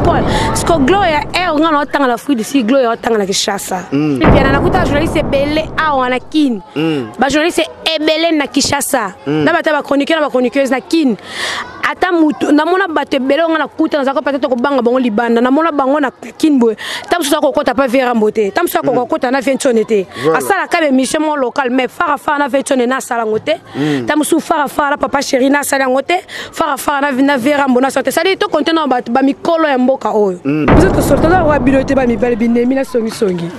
Paul. Parce que Gloria est on a autant la fruit d'ici Gloria autant la Kinshasa. Et puis on a écouté journaliste belé a on a kin. Ba journaliste est belé na Kinshasa. Na ba chroniqueuse na kin. Ata mutu na mona bato belé on a kuta na peut-être ko banga bango libanda na mona bango na kin boy. Tam so ko kota pas vera mbote. Tam so ko kota na ventionete. Asala ka be mission local mais fara na ventionete na sala ngote. Tam so fara papa chéri na sala ngote. Fara na vera mbona sorte. Ça dit to contenant ba mikolo ya mboka oyo. Vous êtes sorti là wa biloté ba mi bale binemi na songi.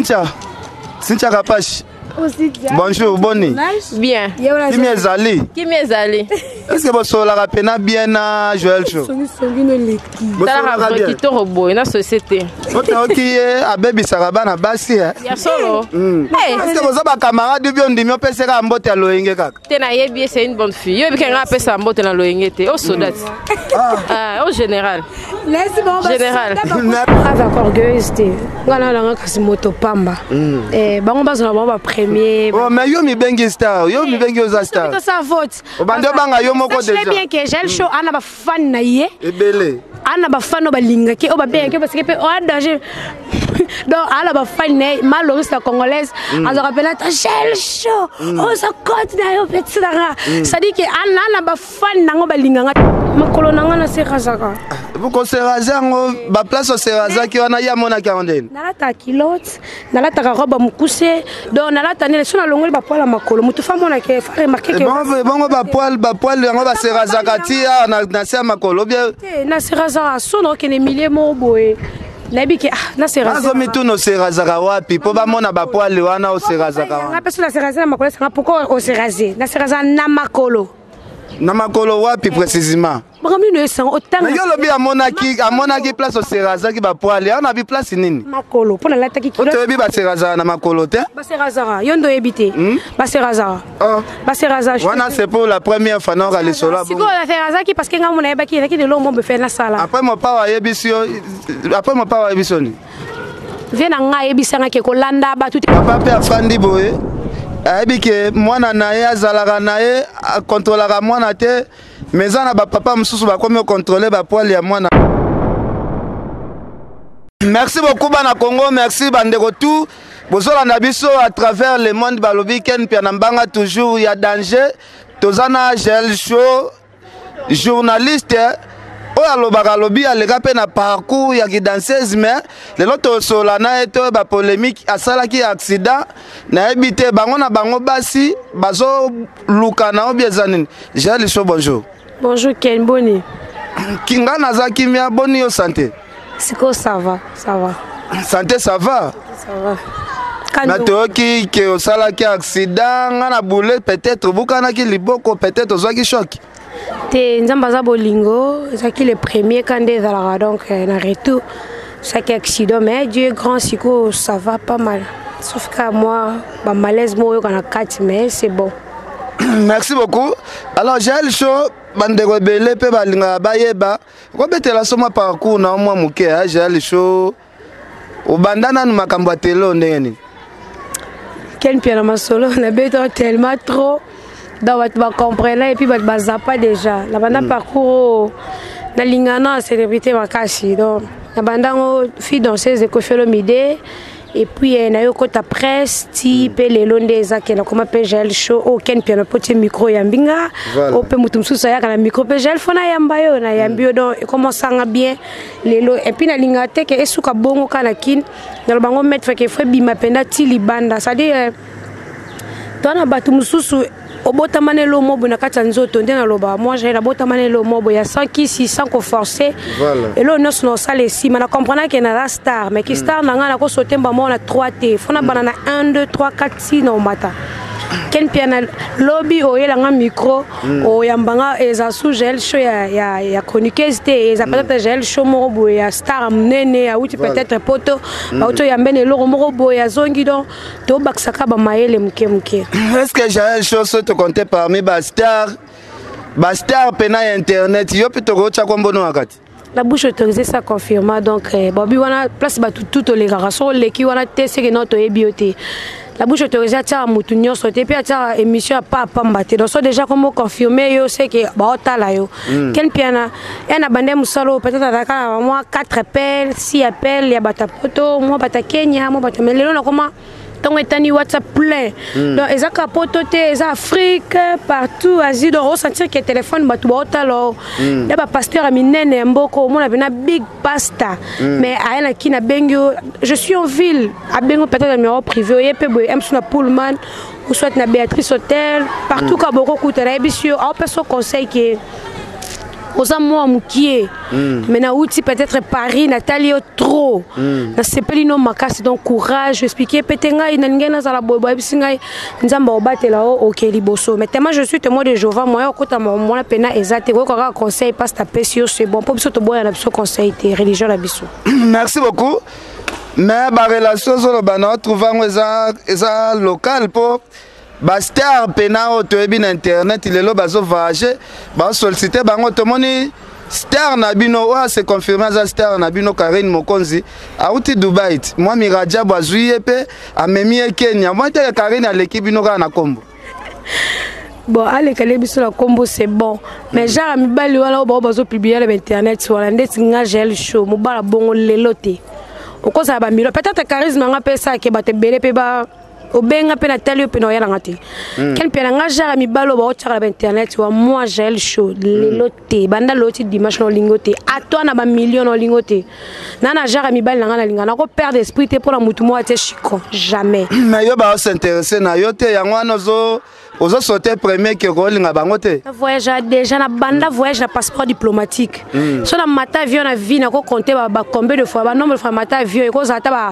Cynthia Kapash. Bonjour, Bonnie. Bien. Qui m'est allé? Est-ce que vous avez la peine bien à Joël Show? Vous avez quitté robot dans la société. Vous avez quitté à Baby Sarabana Bassi. Il y a solo. Est-ce que vous avez un camarade de bien dit, mais c'est un botte à l'oing. C'est une bonne fille. Il y a un peu de botte à l'oing. Au soldat. Au général. Général. Avec orgueil, on a la moto pamba. Et bon, on va premier. Oh, mais yo mi bengi star, yo mi bengi oza star. C'est sa faute. Obando banga yo moko déjà. Je sais bien que j'ai le show, ana ba fan na ye. Ebele. Ana ba fan no ba linga ke o ba bien que parce que o danger. Donc ana ba fan na maloriste congolaise, on se rappelle ta j'ai le show. On se compte na yo petit dara. Ça dit que ana ba fan na ngo ba linga makolo na nga na se razaka. Vous conservez ngo ba place au seraza ki wana ya mona quarantaine. Nalata kilote, nalata robe mukuse, donc nalata ne sona longoli ba poala makolo. Mutu fa mona ke fa remarquer que bon ba poil yango ba seraza katia na se makolo bien. Na seraza sono ke ne milier mo boye. Nabi ke na seraza. Azo mitu no seraza wapi po ba mona ba poil wana o seraza ka. Na peso na seraza na makolo sanga pourquoi o seraze. Na seraza na makolo. Na makolo wapi précisément? Mais yo lobi amonaki place au seraza ki ba poale on a bi place nini makolo pona lata ki kilo to bi ba seraza na makolo te ba seraza yondo ebité ba seraza ba seraza wana c'est pour la première fois non aller solo bon la seraza ki parce que nga mona ebaki na ki de lo mo be faire na sala après mon pa wa yebisio ni vient nga yebisanga ke ko landa ba tout papa pe afandi boye aibike mwana naye azalaka naye contrôlera mwana te mais on a papa msusu ba komi contrôler ba poil ya mwana. Merci beaucoup bana Congo, merci bande retour. Bozola na biso à travers le monde balobi ken pia nambanga toujours ya danger. Tozana gel show journaliste oya lobaka lobi alega pe na parcours ya ki danseuse mais le loto solana eto ba polémique asala ki accident na ebité bango na bango basi bazo luka na obiezanini. Gel show bonjour. Bonjour Ken Boni. Kinga naza kimia boni yo santé. Siko ça va. Santé ça va. Ça va. Na to ki ke osala ki accident ngana boule peut-être bukana ki liboko peut-être ozaki choc. Te nzamba za bolingo, zaki le premier candé dans donc na retour. Ça qui accident mais Dieu grand siko ça va pas mal. Sauf qu'à moi ba malaise mo yo kana 4 mais c'est bon. Merci beaucoup. Alors j'ai le show bande rebelle pe balinga bayeba ko betela soma parcours na mwa muke j'ai le show o bandana na makambo telo ndeni quel piano masolo na beto tellement trop dans va comprendre et puis va zappa déjà la bande parcours na lingana célébrité makasi donc la bande fille danseuse de Kofelo Mide. Et puis na yo kota presse ti pe le londe ezake na comment pe gel show aucun piano petit micro yambinga o pe mutum susa ya kana micro pe gel fona yamba yo na yambio donc comment ça nga bien lelo et puis na linga te ke esuka bongo kana kin na bango mettre ke fe bima penda ti libanda ça dit tona batu mususu obota manelo mobo na kati nzoto ndena loba moi j'ai la bota manelo mobo ya sans qui si sans qu'on forcer et là nous sommes ça les si na comprendre que na la star mais qui star na ngana ko sauter ba mo na 3T fona banana 1 2 3 4 6 no mata ken piano lobby o yela nga micro o yambanga eza sous gel show ya chroniqueuse te eza peut-être gel show mo bo ya star mnene ya uti peut-être poto ba auto yambene lo mo bo ya zongi donc to baksaka ba mayele mke est-ce que gel show se te compter parmi ba star pena internet yo pito ko cha kombono wakati la bouche autorisée ça confirma donc bobi wana place ba tout les garçons les qui wana te c'est que notre ebioté la bouche autorisée à Moutounion sauté, puis à émission à pas pambaté. Donc, déjà, comme confirmé, yo, c'est que, bah, là, yo. Quel piana, et na bandé moussalo, peut-être à moi, 4 appels, 6 appels, il y a bata poto, moi, bata Kenya, moi, bata, mais les gens, comment? Donc, il y a WhatsApp plein. Donc, ils ont capoté, ils ont Afrique, partout, Asie. Donc, on sentir que le téléphone, il y a un pasteur à Minene, Mboko, on a un big pasta. Mais à un qui n'a bengo, je suis en ville, à bengo peut-être un numéro privé, il y a un Pullman, ou soit na Béatrice Hotel, partout, quand beaucoup coûte, il y a un conseil qui est. Aux amours moukié, mais na outil peut-être Paris, Nathalie trop, na sepelino makasi donc courage, expliquer petenga ina ngena za la bobo bisinga nzamba obate là OK liboso. Mais tellement je suis témoin de Jéhovah, moi okota moi pena exact ko ka conseil passe ta pesio c'est bon pour biso to boya na biso conseil té religion la biso. Merci beaucoup. Mais ba relation zo bana trouvant eza local pour Bastar pena otoebi na internet il est là bazo voyager ba solliciter bango tomoni star na bino wa se confirmer za star na bino Karine Mokonzi auti Dubai moi miraja bazui pe amemi Kenya moi te Karine aleki bino ka na kombo bon allez kale biso la kombo c'est bon mais genre mi bali wala ba bazo publier sur internet wala ndeti nga gel show mo bala bongo lelote okoza ba milo peut-être charisme nga pesa ke bate bele pe ba obenga pe na tali pe no yala ngati ken pe nga jara mi balo ba otara ba internet wa moi gel show lelote banda loti dimanche no lingote atwa na ba million no lingote nana jara mi bal na linga na ko perdre esprit te pour la mutu mo ate chiko jamais mais yo ba s'intéresser na yo te yango anozo ozo sauter premier que rolinga bango te voyage déjà na banda voyage na passeport diplomatique so na mata avion na vie na ko compter ba combien de fois ba nombre de fois mata avion e ko zata ba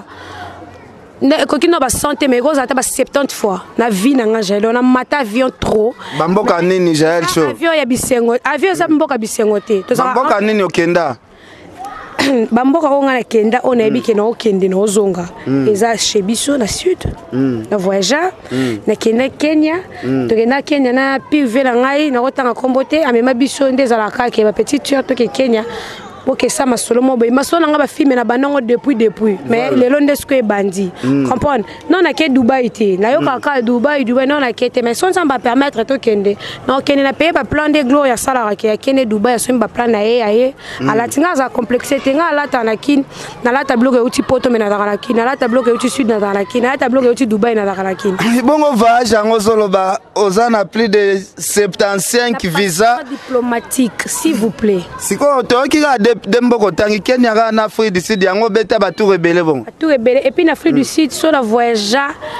kokino ba santé mais ko zata ba 70 fois na vie na ngajelo na mata avion trop bamboka nini Jael show avion ya bisengo avion za mboka bisengo te to bamboka nini okenda bamboka ko ngana kenda ona ebike na okende na ozonga eza chez biso na sud na voyage na kenda Kenya to kenda Kenya na pive na ngai na kotanga kombote amema biso ndeza la kake ba petite tueur to ke Kenya OK ça ma solo mo ma solo nga ba filmer na banongo depuis mais le londe ce que bandi comprendre non na ke Dubai te na yo kaka Dubai non na ke te mais son ça va permettre to kende non kende na payer ba plan de gloire sala ke kende Dubai so ba plan na ye ala tinga za complexité nga ala ta na kin na la tableau ke uti poto mais na la kin na la tableau ke uti sud na la kin na la tableau ke uti Dubai na la kin bongo voyage ngo zoloba ozana plus de 75 visa diplomatique s'il vous plaît siko to ki ga Demboko tangi Kenya ga na Afrique du Sud yango beta ba tout rebelle bon tout rebelle et puis na Afrique du Sud sur la voyage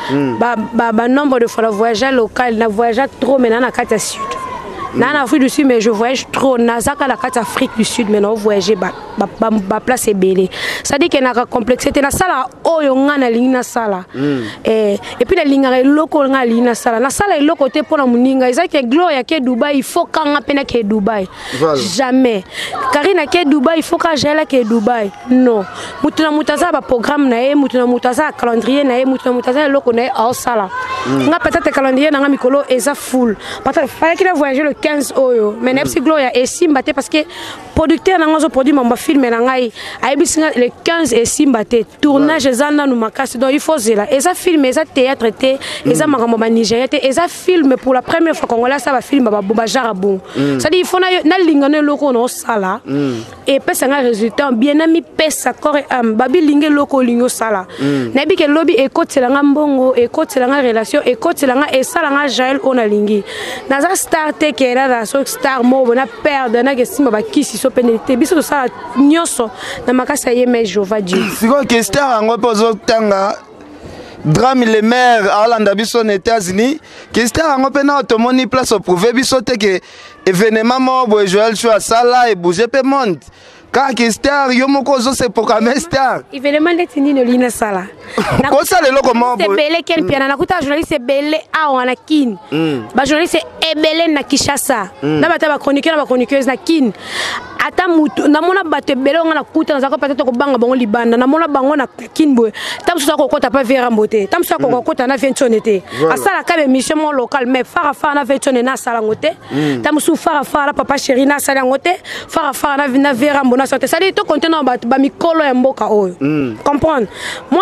ba nombre de fois la voyage local na voyage trop maintenant na carte sud na Afrique du Sud mais je voyage trop nazaka la carte Afrique du Sud mais non voyager ba place belé ça dit que na complexité na sala oyo ngana lingina sala et puis la lingare loko nga lingina sala na sala loko te pour la muninga ezaki gloire ke Dubai il faut kanga pena ke Dubai jamais Karina ke Dubai il faut ka jela ke Dubai non mutuna mutaza ba programme na e mutuna mutaza calendrier na e mutuna mutaza loko na e au sala nga peut-être calendrier na nga mikolo eza full peut-être fallait qu'il voyager le 15 oyo mais nepsi gloire et simbaté parce que producteur na ngozo produit mamba film na ngai aibisinga le 15 et simbaté tournage ezana no makasi donc il faut zela eza film eza théâtre té eza makambo ba Nigeria té eza film pour la première fois congolais ça va film ba jarabon ça dit il faut na lingane loko no sala et pesa nga résultat bien ami pesa corps babi linge loko lingo sala na bi ke lobby e kotela nga mbongo e kotela nga relation e kotela nga e sala nga Jael ona lingi na za starter ke la so star mo na perdre na ke simba ba kisi so penalité biso sala nyoso na makasa yeme Jéhovah Dieu siko ke star ngo pozo tanga drame le maire à Hollande biso aux États-Unis que star ngo pena automoni place au prouver biso te que événement mo bo Joel Show sala et bouger pe monde quand que star yo moko zo se programmer star événement de no lina sala ko sala le comment c'est belé ken piana na kuta journaliste belé a wana kin ba journaliste ebele na Kinshasa na bata ba chroniqueuse na kin ata mutu na mona bato belé nga na kuta na zako peut-être ko banga bango libanda na mona bango na kinbo tam so ko kota pa vera mbote tam so ko kota na ventionete asala ka be mission mo local mais fara na ventionete na sala ngote tam so fara papa chéri na sala ngote fara na vera mbona sorte ça dit to contenant ba mikolo ya mboka oyo comprendre moi je parle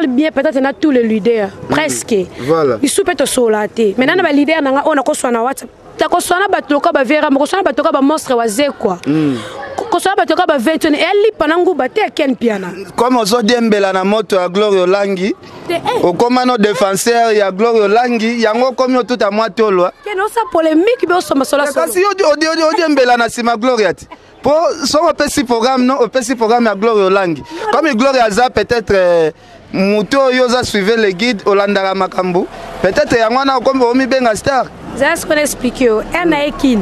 bien peut-être na tous les leaders presque voilà ils soupe to solaté maintenant ba leader nanga on a ko sona WhatsApp ta ko sona ba to ka ba vera ko sona ba to ka ba monstre wa ze quoi ko sona ba to ka ba vetone eli panangu ba te ken piana comme ozo diembela na moto ya Gloria Langi au commando défenseur ya Gloria Langi yango comme tout à moi tolwa que non ça polémique be o soma sola solo kasi o diembela na sima Gloria pour son petit programme non au petit programme ya Gloria Langi comme Gloria za peut-être Muto yoza suivre les guides Olandara Makambu peut-être yango na comme omi benga star ça ce qu'on explique un ekin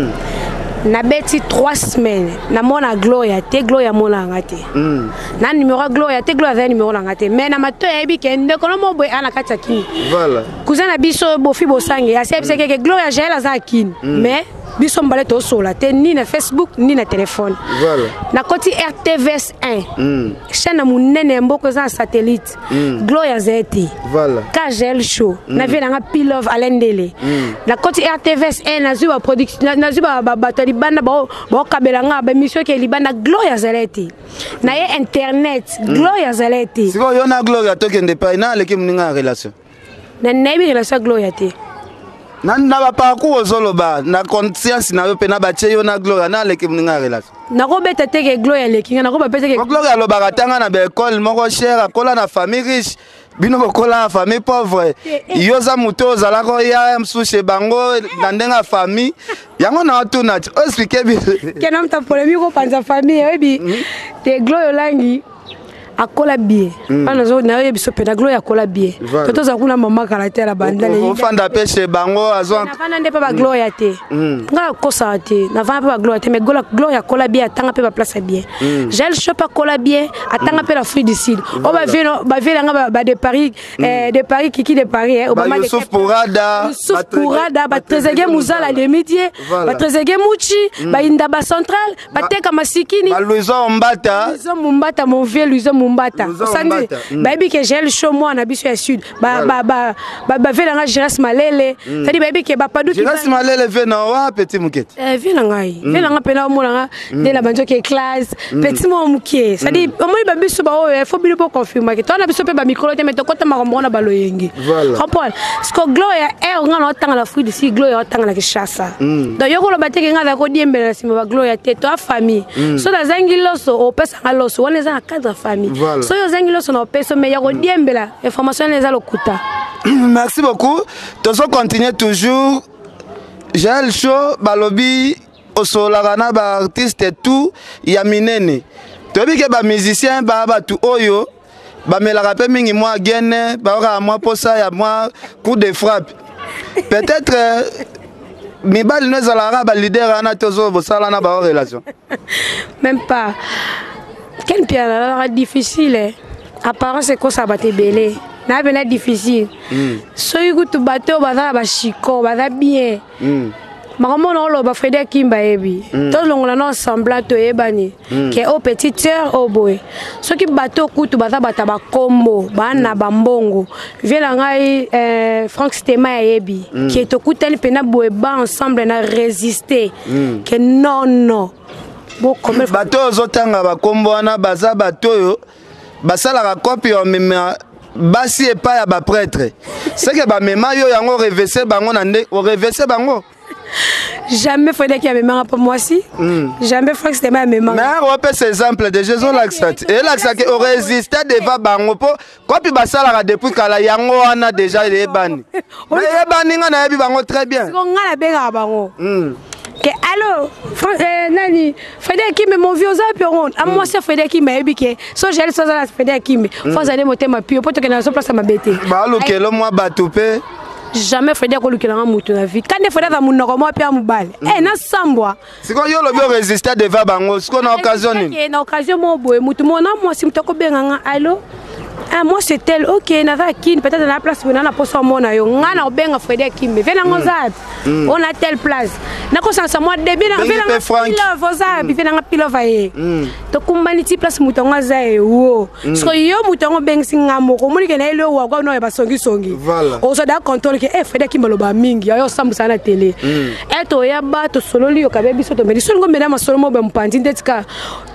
na beti 3 semaines na mona Gloria te Gloria mona ngate na numéro Gloria te Gloria numéro ngate mais na mato yebi kende kono mo boy ana kata ki voilà cousin na biso bofi bosange asepse ke Gloria jela za kin mais biso mbale to sola te ni na Facebook ni na téléphone voilà na koti RTVS 1 chaîne munene mboko za satellite Gloria zeti voilà Kajel show na vela nga Pilove Alendele na koti RTVS 1 na zuba production na zuba bato libanda ba kabela nga ba mission ke libanda Gloria zaleti na ye internet Gloria zaleti siko yo na Gloria to kende pa na leki mninga relation na naibi relation Gloria te na ba parcours ozoloba na conscience na yo pe na bache yo na Gloria na leki mninga relation na ko beta te ke Gloria leki na ko ba beta ke Gloria lo baratanga na be école moko cher akola na famille riche bino bokola na famille pauvre yo za muto zala ko ya msuche bango na ndenga famille yango na tuna expliquer bi ke na mta polémique ko panza famille ebi te Gloria Langi akola bien ana zo na yebiso pena Gloria akola bien toto za kuna mama caractère bandale o fanda pêche bango azo na kana nde pa ba Gloria te nga kosa te na va pa ba Gloria te mais Gloria akola bien atanga pe ba place bien gel shop akola bien atanga pe la fruit du sud o ba vino nga ba de Paris kiki de Paris o ba ma de Youssouf Pourada ba trezege muzala de midi ba trezege muchi ba inda ba central ba teka masikini ba Louison Mbata mon vieux Louison Mumbata osandi baby que j'ai le show moi na biso ya sud ba vela nga Giras Malele tadi baby que ba padu Giras Malele vena wa petit mukete vela ngai vela nga pena mo nga de la banjo ke classe petit mo mukie tadi omoni ba biso ba o faut bilo pour confirmer que toi na biso pe ba micro te mais to kota makombo na baloyengi comprendre sko Gloria nga na otanga la fruit d'ici Gloria otanga la kishasa donc yoko lo bateke nga da ko diembela na sima ba Gloria te to famille so da zangi loso o pesa nga loso wana za cadre famille so yo zangi loso na peso mais yako diembela information les alokuta. Merci beaucoup. Tozo continuer toujours. J'ai le show balobi osolarana ba artiste tout ya minene. Tobi ke ba musicien ba tu oyo ba melaka pe mingi moi gene ba ka moi posa ya moi coup de frappe. Peut-être mibali no zalara ba leader ana tozo bosala na ba relation. Même pas. Quel piano difficile apparemment c'est quoi ça va te belé na bena difficile so yugo to bateau baza ba chiko baza bien maman on lo ba Frédéric Kimba ebi to longola na semblant to ebani ke au petite sœur au boy so ki bateau kutu baza bata ba kombo bana bambongo vela ngai Frank Stema ebi qui to kuteli pena boy ba ensemble na résister que non bato ozotanga bakombo wana baza bato oyo basalaka kopi omema basi epai ya baprêtre seke bamema yo yango reverse bango na nde oreverse bango jamais Frédéric qui a memanga pour moi si jamais Frank c'était ma memanga mais on peut ces exemples de Jésus l'accent et l'accent que résister devant bango po kopi basalaka depuis kala yango wana déjà les bani mais ebani nga na yebi bango très bien ko ngala benga bango que allo nani Frédéric Kimbe mon vieux zapiron à moi c'est Frédéric Kimbe ebike so j'ai ça la Frédéric Kimbe faut aller monter ma pio pour que na so place ma bête ba lokelo moi batoupe jamais Frédéric kolukela mutu na vie quand Frédéric munoko moi pia mubale na sambwa siko yo lobi résister devant bango siko na occasion ni na occasion mo boye mutu mona moi si mutoko benga allo ah moi c'est tel ok na va kin peut-être dans la place na poso mona yo ngana obenga Frédéric Kimbe vena ngozat on a telle place na ko sansa moi début na vena ngapila voza vena ngapila vaye to kumbani ti place mutonga za e wo so yo mutongo bengsi ngamo ko muni ke na ile wa kwa no ba songi o so da contrôle ke Frédéric Kimbe lo ba mingi yo sambusa na télé eto ya ba to sololi yo kabe biso to medi so ngombe na masolo mo be mpandi ndetika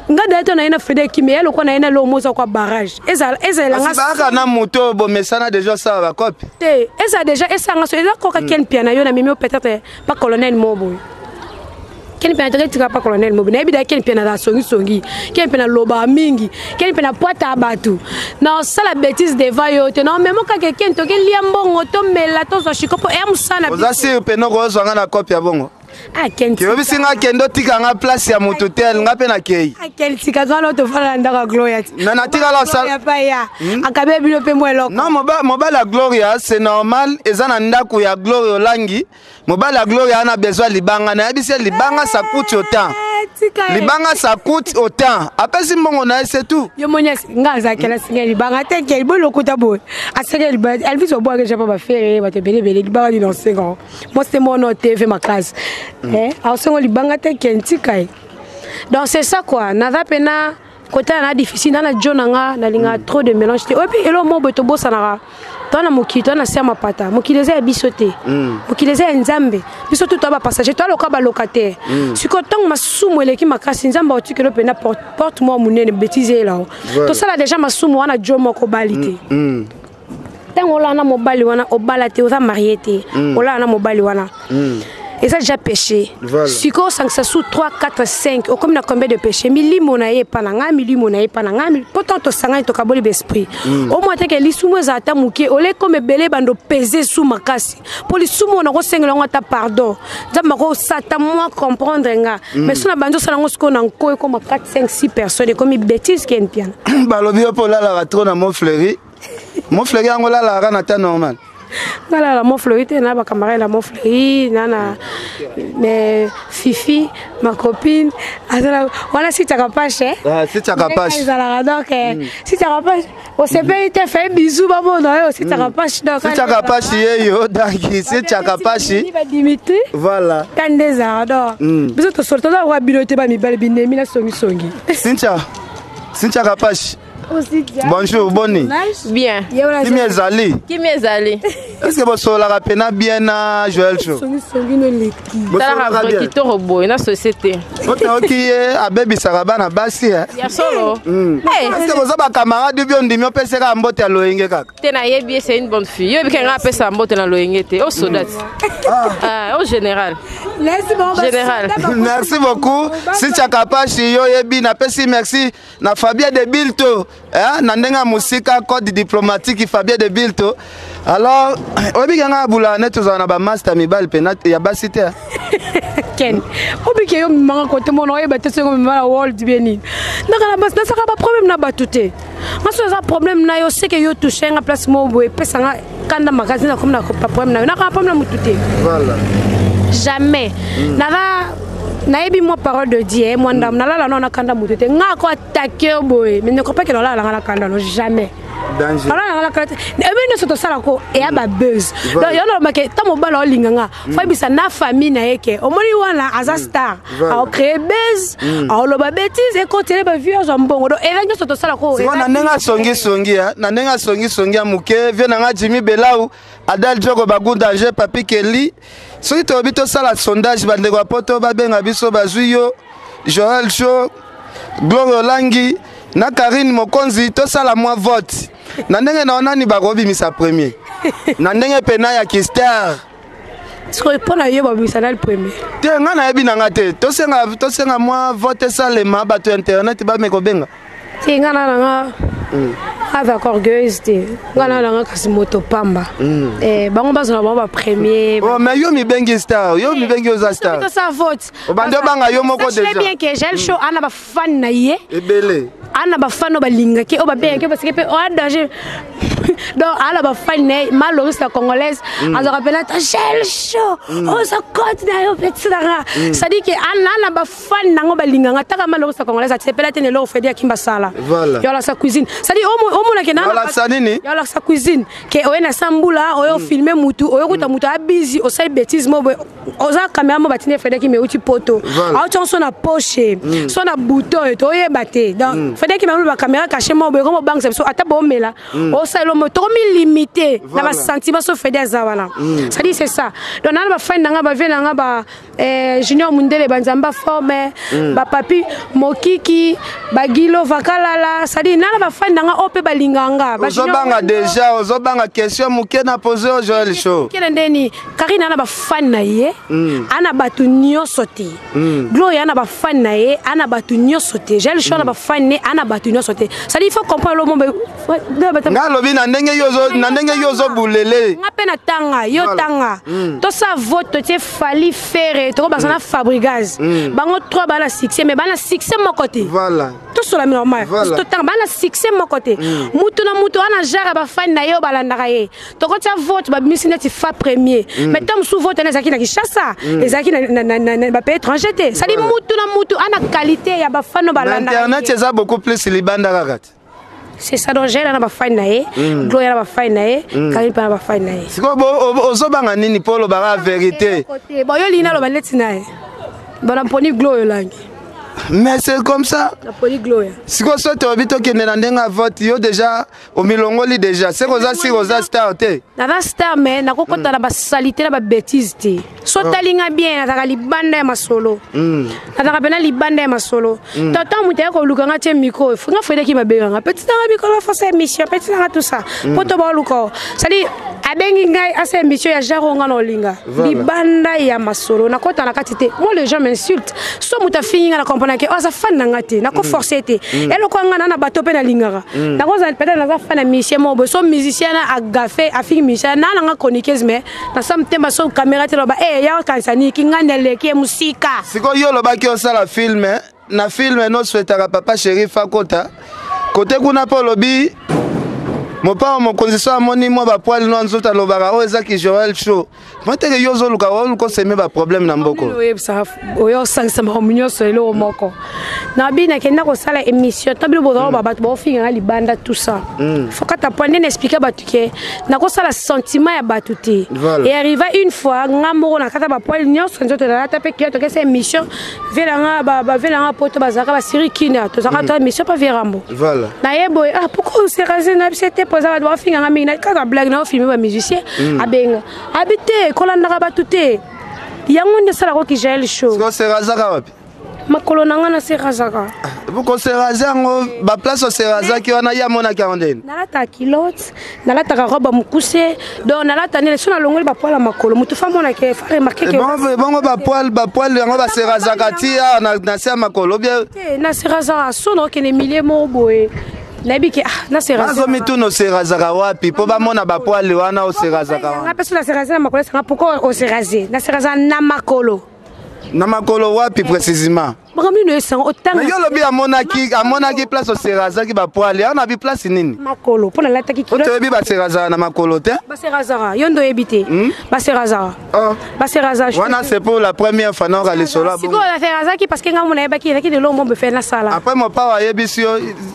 ngada eto na ina fede kimé lo ko na ina lo moza kwa barrage eza nga baka na moto bo mesana déjà ça va copie eza déjà esa nga so eza ko ka ken piana yo na mimi peut-être pas colonel mobo ken piana to tika pas colonel mobo na bida ken piana da songi ken piana loba mingi ken piana poata abatu na ça la bêtise devant yo te non même ka ken to ken liambongo to mela to so shikopo e musana oza si peno ko zo nga na copie ya bongo ken bisinga kendo tika nga place ya mutu tel nga pe na kei ken tika zo na to fala ndaka Gloria na tika la sala ya pa ya akabe bilo pe mwelo non mobala Gloria c'est normal eza na ndako ya Gloria Olangi mobala Gloria ana besoin libanga na yebisi libanga ça coûte autant libanga ça coûte autant apesi mbongo na c'est tout yo monyes ngaza kala singa libanga te ke bolo kuta bo aseke libanga Elvis obo que j'ai pas faire ba te bele libanga di dans 5 ans moi c'est mon TV ma classe a songo libanga te ke ntikai donc c'est ça quoi nava pena côté na difficile na jonanga na linga trop de mélange et puis elo mo beto bosanara tona mokito na sema pata mokileze ya bisote mokileze ya nzambe bisote to ba passager to loka ba locataire siko tong masumu eleki makasi nzamba otikelo pena porte moi munene bêtise là to sala déjà masumu wana jomo ko balite tango la na mobali wana obalate oza marié ola na mobali wana et ça déjà péché. Si on ça sous 3 4 5 au comme na combien de péchés milimo na ye pa na nga milimo na ye pa na nga pourtant to sanga to kaboli d'esprit au moins que li sumo za ta muke ole comme belé bando peser sous makasi pour li sumo na ko sengela ngata pardon nzamba ko sata moi comprendre nga mais sona bando sala ngosiko na ko comme 4 5 6 personnes comme bêtise qui est bien balobi po la trop na mon fleury angola la rana ta normal. Voilà la mon fleurie na ba camarade la mon fleurie nana mais Fifi ma copine voilà si tu as pas cher si tu as pas donc si tu as pas on s'est fait faire bisous maman si tu as pas donc si tu as pas yo donc si tu as pas Dimitri voilà quand des ardors biso to sorto da wa bilote ba mi bal binemi na songi Cynthia Kapashi. Bonjour, Bonnie. Bien. Qui m'est allé? Est-ce que vous avez la peine bien à Joël Show? Vous avez un robot, une société. Vous avez un bébé Saraba na basi. Il y a solo. Est-ce que vous avez un camarade de bien de peut faire un botte à l'oing? C'est une bonne fille. Il y a un peu un botte à l'oing. Au soldat. Au général. Merci beaucoup. Si tu as capable, merci. Na Fabien de Bilto. Nandenga musika code diplomatique Fabien de Bilto. Alors, obi ganga bula neto za na ba master mibal penat ya basite. Ken. Obi ke yo manga kote mono e batese ko mala world beni. Nakala bas na saka ba problème na batute. Maso za problème na yo seke yo toucher nga place mo boy pesa nga kanda magazine comme na problème na yo. Nakala problème na mutute. Voilà. Jamais. Nava naebi moi parole de Dieu moi ndam nalala na kanda mutute nga ko attaquer boy mais ne crois pas que nalala na kanda no jamais danger nalala na kanda e bien so to sala ko e aba buzz donc yo no make ta mobala olinganga fa bisa na famille na yeke omoni wana aza star a créer buzz a loba bêtise et continuer ba vieux mbongo donc e bien so to sala ko e na nenga songi muke vient na Jimmy Belau Adal Jogo bagu danger papi Kelly soki tobi to sala sondage bande kwa poto babenga biso bazuyo Joël Show Gloria Olangi na Karine Mokonzi to sala moi vote na ndenge na onani barobi misa premier na ndenge pena ya Kistar sko pona yo babisa na le premier te nga na yebi na ngate to senga moi vote salema bato internet ba me ko benga te nga na nga avec orgueilleuse ngana na nga kasi moto pamba bango bazona bango ba premier oh mais yo mi bengi star yo mi bengi oza star to sa vote obande banga yo moko déjà c'est bien que Joël Show ana ba fan na ye ebele ana ba fan no balinga ke o ba benga parce que o a danger donc ala ba fan na malheureusement congolaise azo rappela ta Joël Show o sa côte na yo petit dara ça dit que ana ba fan na ngo balinga nga taka malheureusement congolaise atsepela tene lo fedi akimba sala yo la sa cuisine ça dit o mona ke na yo la sa cuisine ke o na sambula o yo filmer mutu o yo kuta mutu a busy o sa bêtise mo oza caméra mo batine Fede qui me uti poto auti son na poche son na bouton et to yebate donc Fede qui me ba caméra caché mo be comme banque so ata bo mela o sa lo mo to mi limité na ba sentiment so Fede zawana ça dit c'est ça donc na ba fan nga ba vena nga ba Junior Mundele banzamba forme ba papi Mokiki ba Gilo vakalala ça dit na ba fan nga ope ba linganga ba ozobanga déjà ozobanga question muke na poser au Joël Show kele ndeni Karina na ba fan na ye ana batu nyonso te Gloria ana ba fan na ye ana batu nyonso te Joël Show na ba fan ne ana batu nyonso te ça dit il faut comprendre le monde nga lobi na ndenge yozo bulele nga pe na tanga yo tanga to sa vote te fali faire to ba sana Fabrigaz bango 3 bana succès mais bana succès mon côté voilà tout sur la normal to tanga bana succès mon côté mutu na mutu ana jara ba fan na yo balandaka ye to ko tia vote ba misine ti fa premier mais tam sous vote na zaki na Kinshasa ezaki na ba pays étranger te ça dit mutu na mutu ana qualité ya ba fan no balandaka internet eza beaucoup plus libanda kakati. C'est ça donc j'ai na ba fan na ye Gloria na ba fan na ye Karine pa na ba fan na ye siko ozobanga nini polo ba vérité bon yo lina lo baleti na ye bona poni Gloria langi mais c'est comme ça la poli Gloria siko so te obito kende na ndenga vote yo déjà au milongoli déjà c'est rosa si rosa star te na star mais na kokota na ba salité na ba bêtise te so talinga bien na libanda ya masolo na bena libanda ya masolo tata muté ko lukanga tie micro nga Fede ki mabenganga petit na bikolo fa sa émission petit na tout ça poto ba luko ça dit abengi ngai asa émission ya jaronga no linga libanda ya masolo na kota na katite moi les gens m'insultent so muta finga na comprendre que oh ça fan na ngate na ko forcer te elo ko ngana na bato pe na lingara na ko za peut-être na za fan na musicien mo so musicien na agafe afiki musicien na nga chroniqueuse mais na sam temba so caméra te lo ba ya kansani ki ngandele ki musika siko yo lo ba ki osala film na film no souhaitera papa chéri fakota côté kuna po lobi mon père mon condition amoni moi ba poil no nzota lo bara o ezaki Joël Show moi te yo zo luka o ko seme ba problème na mboko oyo sangisa ma munyo so elo moko na bina kenda ko sala émission tabilo bozo ba bato bo finga libanda tout ça faut que ta pointe n'expliquer ba tuke na ko sala sentiment ya batuti et arriva une fois ngamoko na kata ba poil nyonso nzoto na tape ki to ke cette émission velanga ba velanga poto bazaka ba série kina to zaka ta émission pas verambo voilà na yebo ah pourquoi c'est rasé na c'était posa ba finga ngami na ka blague na filmer ba musicien abenga habité kolanda ba tuté yango nde sala ko ki Joël Show c'est razaka wapi makolo nanga na se razaka buko se razango ba place o se razaki wana ya mona ka ondeni nalata kilote nalata ka roba mukuse donc nalata ne sona longoli ba poala makolo mutu fa mona ke fa remarquer que bongo ba poil yango ba se razaka tia na se makolo bien na se razaka sono ke ne milier mo boye nabi ke na se razaka azo mitu no se razaka wapi po ba mona ba poil wana o se razaka wana na personne se razaka makolo ça pourquoi o se raser na se razaka na makolo na makolo wapi précisément mais yo lobi amonaki place o seraza ki ba poil ya na bi place nini makolo pona lata ki kilo to bi ba seraza na makolo te ba seraza yondo ebité ba seraza ba seraza wana c'est pour la première fois non aller solo bon la seraza ki parce que nga mona ebaki na ki de lo mo be faire na sala après mon pa wa yebisio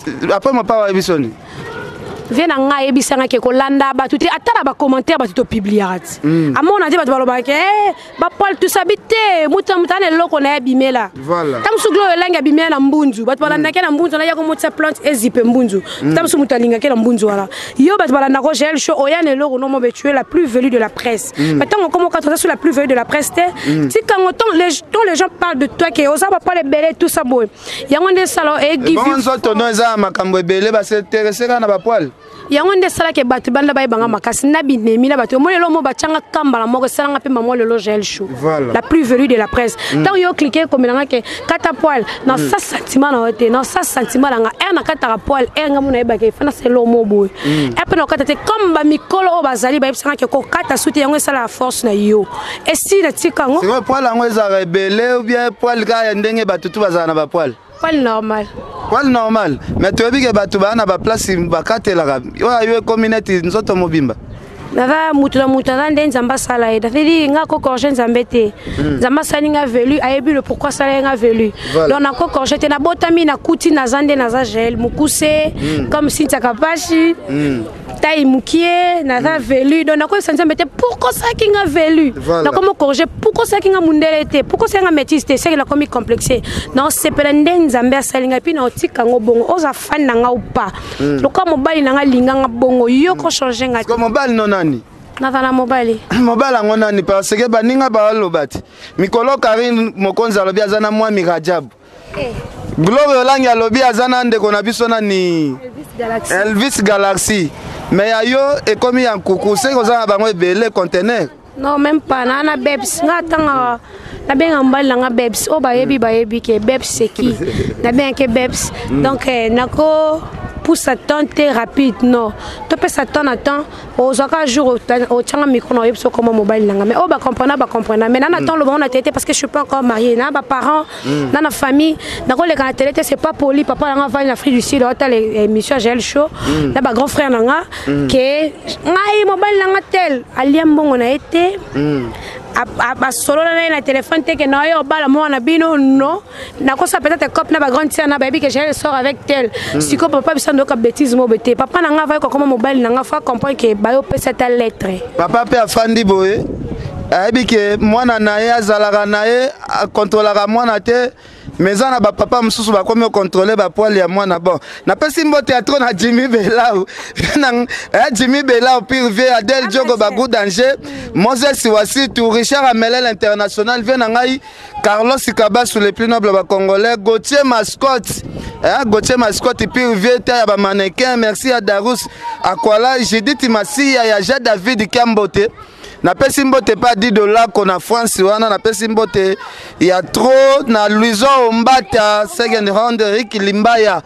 ni viens nga ebisanga ke ko landa ba tuti atala ba commentaire ba tuto publiat amona je ba baloba ke ba poil tout sabité mutane loko na bimela voilà tamsu glo elanga bimela na mbunzu ba balanda ke na mbunzu na yako mutsa plante ezipe mbunzu tamsu mutalinga ke na mbunzu wala yo ba balanda ko Joël Show oyane loko no mo be tuer la plus velue de la presse maintenant comment quand on sur la plus velue de la presse ti quand les gens parlent de toi que osa ba pas les belé tout ça boy yango nde salo e give bon so tono eza makambo belé ba se intéresser na ba poil yango nde sala ke batu banda bay banga makasi na binemi na batu monelo mo bachanga kambala moko sala pe mamo lelo Joël Show la plus velue de la presse tant yo cliquer comme nga ke kata poil na sa sentiment na hote na sa sentiment nga na kata poil nga mona yeba ke fana selo mo boy et pe no kata te comme ba mikolo o bazali ba yebsanga ke ko kata suti yango sala force na yo et si na tikango c'est poil yango eza rebelle ou bien poil ga ndenge batu tu bazana na ba poil normal Poil normal mais tu veux que batu bana ba place bakatela yo communauté nzoto mobimba nava mutula mutana ndenza mbasala eda fedi nga ko corger nzambete nzamba salinga velu ayebi le pourquoi salinga velu donc na ko corger te na botami na kuti na zande na za gel mukuse comme Cynthia Kapashi taille mukie naza velu donc nako senza mete pourquoi ça qui nga velu nako mo corriger pourquoi ça qui nga mundele était pourquoi ça nga métis c'est que la commis complexé non c'est pelende nzambe asalinga puis na otika ngo bongo oza fan na nga ou pas loka mobali na nga linga nga bongo yo ko changer nga ko mobali no nani na mobali mobali ngo nani parce que baninga ba lobati mikolo Karine mokonza lobi azana mwa mirajabu Gloire Olangi alobi azana ndeko na biso nani Elvis Galaxy mais ayo et comme ya nkuku c'est que ça bango ebele conteneur non même pas na Bebs nga tanga na benga mbali nga Bebs o bayebi ke Bebs c'est qui na benga ke Bebs donc nako pour s'attendre rapide non tu peux s'attendre à temps aux autres jours au tanga micro na yebso comme mobile nanga mais ba comprendre mais na attend le bon na tête parce que je suis pas encore marié na ba parents na na famille na ko le kana télé c'est pas poli papa nga va en Afrique du Sud hôtel émission GL show na ba grand frère nanga que ngai mobile nanga tel aliam bongo na été a solo na téléphone te que na yo bala mo na bino non na ko ça peut-être cop na ba grande sœur na baby que je sors avec tel si ko papa bisa ndo ka bêtise mo bete papa na nga va ko comme mobile na nga fa comprendre que ba yo peut cette lettre papa pe afandi boye ayebi ke mwana na ye azalaka na ye akontrolaka mwana te mais on a papa msusu ba komi contrôler ba poil ya mwana bon na pesi mbote ya trop na Jimmy Belau Jimmy Belau pire vie Adel Diogo ba good danger Moses Siwasi tout Richard Amelel international vient na ngai Carlos Sikaba sous les plus nobles ba congolais Gauthier Mascotte Gauthier Mascotte pire vie ta ba mannequin merci à Darus Akwala Judith Massia ya Jade David Kambote na pesi mbote pas $10 qu'on a France wana na pesi mbote il y a trop na Luizo Mbata second round Eric Limbaya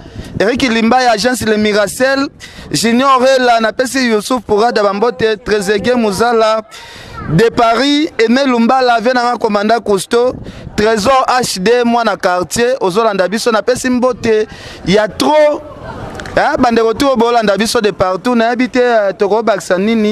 agence le Miracel Junior la na pesi Youssouf Pourada Bambote Trezeguet Muzala de Paris Aimé Lumbala vient na commandant Cousteau Trésor HD moi na quartier Ozolanda biso na pesi mbote il y a trop bande retour bolanda biso de partout na habité Toko Baksanini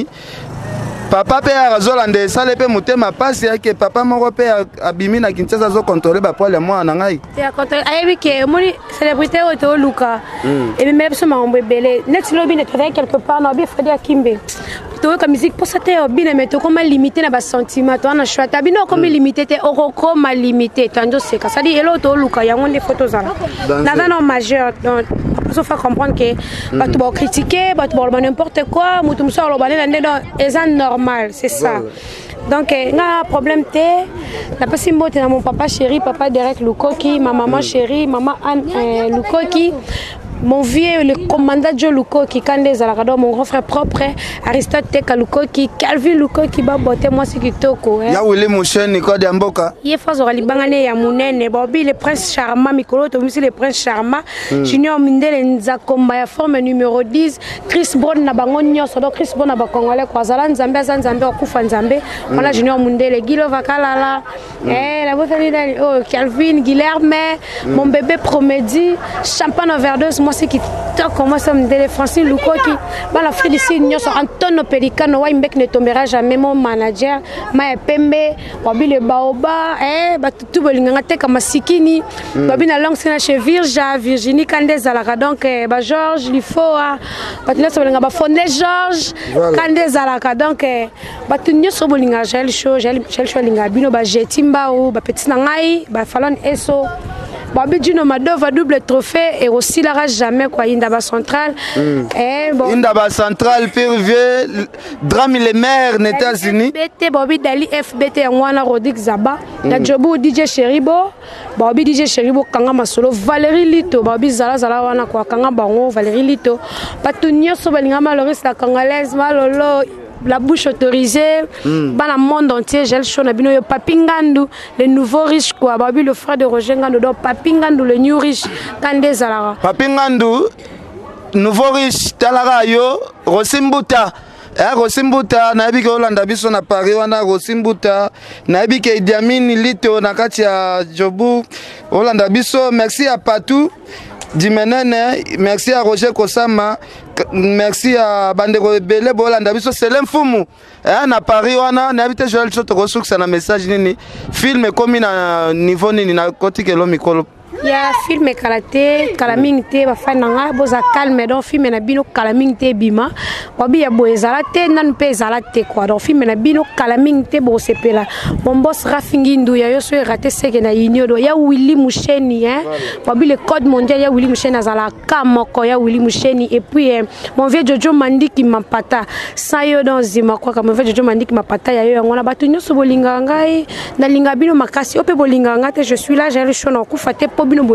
papa pe azolande sale pe mutema pasi yake papa moko pe abimi na Kinshasa zo contrôler ba poil ya mwana ngai ya contrôler ayebi ke moni célébrité oto luka et même so ma ombebele net lobby ne travaille quelque part na bi fadi akimbe to ka musique pour ça te bien mais to comme limité na ba sentiment to na choix ta bino comme limité te oko comme limité tanjo c'est ça dit elo to luka ya ngonde photos za na non majeur donc ça fait comprendre que bah tu vas critiquer bah tu vas n'importe quoi mutu mso lo balé là c'est normal c'est ça donc na problème te la pesi mbote na mon papa chéri papa Derek Lukoki ma maman chérie maman Anne Lukoki mon vieux le commandant Joe Lukoki Kande Zalakado mon grand frère propre Aristote Teka Lukoki Calvin Lukoki ba boté moi c'est kitoko ya wele mon cher Nico de Mboka ye fazo libangane ya munene bobi le prince charmant mikolo to misi le prince charmant junior mindele nzakomba ya forme numéro 10 Chris Bon na bango nyoso do Chris Bon na ba congolais kwa zala nzambe zanzambe okufa nzambe on junior mundele Gilo Vakalala la bofani dali oh Calvin Guilherme mon bébé Promédie champagne overdose moi c'est qui comment ça me délai Francine Lukoki bah la fille d'ici nous sommes Antonio Pelicano ouais mec ne tombera jamais mon manager ma pembe wabi le baoba bah tout bolinganga te comme sikini wabi na langue c'est chez Virginie Kande Zalaka donc bah Georges Lifoa bah tu sais bolinganga bah Fondé Georges Kande Zalaka donc bah tu nous sommes bolinganga gel show linga bino bah Jetimba ou bah petit nangai bah Fallon Eso Babi Dino Madova double trophée et aussi la rage jamais quoi Indaba Central et bon Indaba Central PV drame les mers aux États-Unis BT Babi Dali FBT Ngwana Rodik Zaba la Jobu DJ Cheribo Babi DJ Cheribo Kanga Masolo Valérie Lito Babi Zala wana kwa Kanga Bango Valérie Lito Patunyo Sobalinga Maloris la congolaise Malolo la bouche autorisée dans le monde entier j'ai le show na bino yo Papingandu le nouveau riche quoi babi le frère de Roger Ngandu donc Papingandu le new riche Kande Zalara Papingandu nouveau riche talara yo Rosimbuta Rosimbuta na yebiki olanda biso na Paris wana Rosimbuta na yebiki Idi Amin Lito na kati ya Jobu olanda biso merci à Patou Dimenene merci à Roger Kosama merci à Bandeko Bele Bolanda biso Selem Fumu na Paris wana na habite Joël Choto ressource na message nini film comme na niveau nini na koti kelo mikolo Il y a film kalaté, kalamingté, bafananga, boza calme donc film na bino kalamingté bima. Wabi ya boezalate nan pe ezalate quoi. Donc film na bino kalamingté bo sepela. Mon boss Rafingi Nduya yo so raté seke na inyodo. Ya Willy Musheni hein. Wabi le code mondial ya Willy Musheni azala kamoko ya Willy Musheni et puis mon vieux Jojo Mandi qui m'apata. Ça yo dans zima quoi comme mon vieux Jojo Mandi qui m'apata ya yo ngona batu nyoso bolinga ngai na linga bino makasi ope bolinga ngate je suis là j'ai le choix na kufate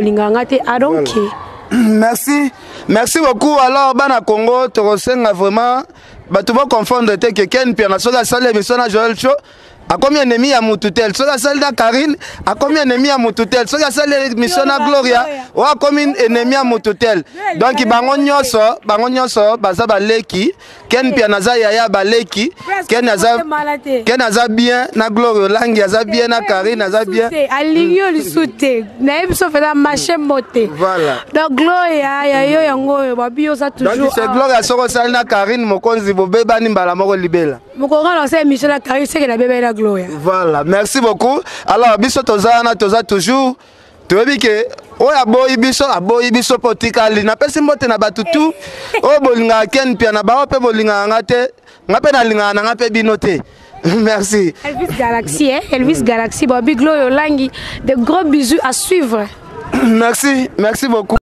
merci. Merci beaucoup. Alors, Bana Congo, tu ressens vraiment. Tu vas confondre que Ken Pierre, la salle émission à Joël Cho. À combien d'ennemis à Moutoutel? Sur la salle de Karine, à combien d'ennemis à Moutoutel? Sur la salle de mission à Gloria, ou à combien d'ennemis à Moutoutel? Donc, il bangonyoso, bazaba leki, Ken Pierre Naza Yaya Baleki, Ken Naza bien, na Gloria Langi, Naza bien, na Karine, Naza bien. Aligno le sauté, naïm sauf la machine montée. Voilà. Donc, Gloria, Yayo Yango, Babio, ça toujours. Donc, c'est Gloria sur la salle de Karine, Mokonzi, Bobeba, Nimbala, Moro Libela. Mon coran lancé Michel la Karine, c'est que la bébé la Gloria. Voilà, merci beaucoup. Alors, biso tozana toza toujours. Tu veux dire que oya boyi biso potikali na pesi mbote na batutu. O bolinga Ken Pierre na ba ope bolinga ngate. Ngape na linga na ngape binote. Merci. Elvis Galaxy hein, Elvis Galaxy Bobby Gloria Langi, de gros bisous à suivre. Merci beaucoup.